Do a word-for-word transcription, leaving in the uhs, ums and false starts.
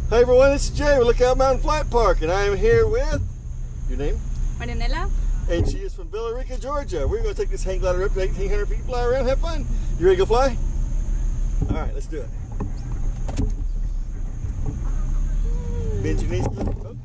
Hi everyone, this is Jay with Lookout Mountain Flat Park, and I am here with your name? Marianela. And she is from Billerica, Georgia. We're going to take this hang glider up to eighteen hundred feet, fly around, have fun. You ready to go fly? All right, let's do it. Bend your knees. Oh.